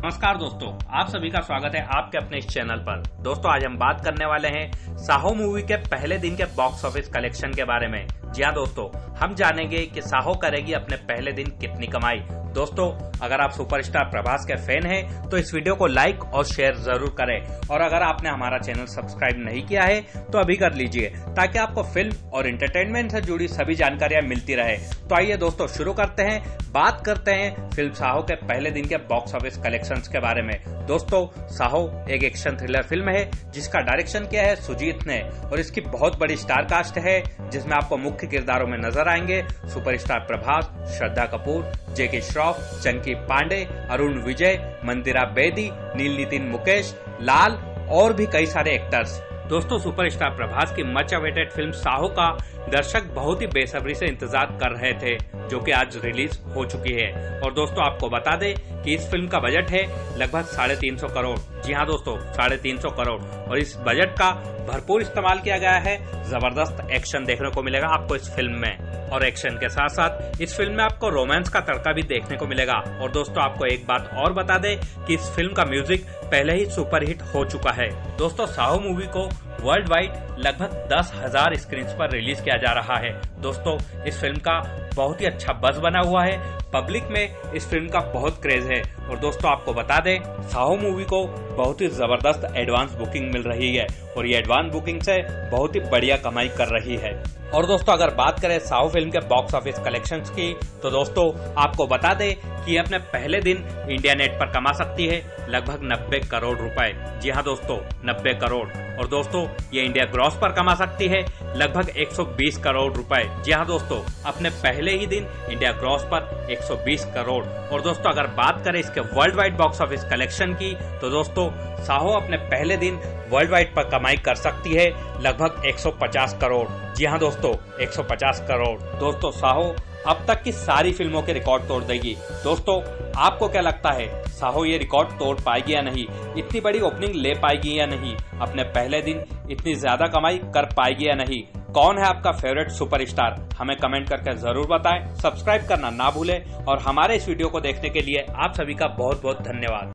नमस्कार दोस्तों, आप सभी का स्वागत है आपके अपने इस चैनल पर। दोस्तों आज हम बात करने वाले हैं साहो मूवी के पहले दिन के बॉक्स ऑफिस कलेक्शन के बारे में। जी हाँ दोस्तों, हम जानेंगे कि साहो करेगी अपने पहले दिन कितनी कमाई। दोस्तों अगर आप सुपरस्टार प्रभास के फैन हैं तो इस वीडियो को लाइक और शेयर जरूर करें, और अगर आपने हमारा चैनल सब्सक्राइब नहीं किया है तो अभी कर लीजिए ताकि आपको फिल्म और एंटरटेनमेंट से जुड़ी सभी जानकारियां मिलती रहे। तो आइए दोस्तों शुरू करते हैं, बात करते हैं फिल्म साहो के पहले दिन के बॉक्स ऑफिस कलेक्शंस के बारे में। दोस्तों साहो एक एक्शन थ्रिलर फिल्म है जिसका डायरेक्शन किया है सुजीत ने, और इसकी बहुत बड़ी स्टार कास्ट है जिसमें आपको मुख्य किरदारों में नजर आएंगे सुपरस्टार प्रभास, श्रद्धा कपूर, श्रॉफ, चंकी पांडे, अरुण विजय, मंदिरा बेदी, नितिन, मुकेश, लाल और भी कई सारे एक्टर्स। दोस्तों सुपरस्टार प्रभास की मच अवेटेड फिल्म साहो का दर्शक बहुत ही बेसब्री से इंतजार कर रहे थे, जो कि आज रिलीज हो चुकी है। और दोस्तों आपको बता दें कि इस फिल्म का बजट है लगभग 350 करोड़। जी हाँ दोस्तों, 350 करोड़, और इस बजट का भरपूर इस्तेमाल किया गया है। जबरदस्त एक्शन देखने को मिलेगा आपको इस फिल्म में, और एक्शन के साथ साथ इस फिल्म में आपको रोमांस का तड़का भी देखने को मिलेगा। और दोस्तों आपको एक बात और बता दें कि इस फिल्म का म्यूजिक पहले ही सुपरहिट हो चुका है। दोस्तों साहो मूवी को वर्ल्ड वाइड लगभग 10,000 स्क्रीन पर रिलीज किया जा रहा है। दोस्तों इस फिल्म का बहुत ही अच्छा बज़ बना हुआ है, पब्लिक में इस फिल्म का बहुत क्रेज है। और दोस्तों आपको बता दें साहो मूवी को बहुत ही जबरदस्त एडवांस बुकिंग मिल रही है, और ये एडवांस बुकिंग से बहुत ही बढ़िया कमाई कर रही है। और दोस्तों अगर बात करें साहो फिल्म के बॉक्स ऑफिस कलेक्शंस की, तो दोस्तों आपको बता दें कि अपने पहले दिन इंडिया नेट पर कमा सकती है लगभग 90 करोड़ रुपए। जी हाँ दोस्तों, 90 करोड़। और दोस्तों ये इंडिया ग्रॉस पर कमा सकती है लगभग 120 करोड़ रुपए। जी हाँ दोस्तों, अपने पहले ही दिन इंडिया ग्रॉस पर 120 करोड़। और दोस्तों अगर बात करें इसके world wide box office collection की, तो दोस्तों साहो अपने पहले दिन वर्ल्ड वाइड पर कमाई कर सकती है लगभग 150 करोड़। जी हाँ दोस्तों, 150 करोड़। दोस्तों साहो अब तक की सारी फिल्मों के रिकॉर्ड तोड़ देगी। दोस्तों आपको क्या लगता है, साहो ये रिकॉर्ड तोड़ पाएगी या नहीं? इतनी बड़ी ओपनिंग ले पाएगी या नहीं? अपने पहले दिन इतनी ज्यादा कमाई कर पाएगी या नहीं? कौन है आपका फेवरेट सुपरस्टार? हमें कमेंट करके जरूर बताएं। सब्सक्राइब करना ना भूलें, और हमारे इस वीडियो को देखने के लिए आप सभी का बहुत बहुत धन्यवाद।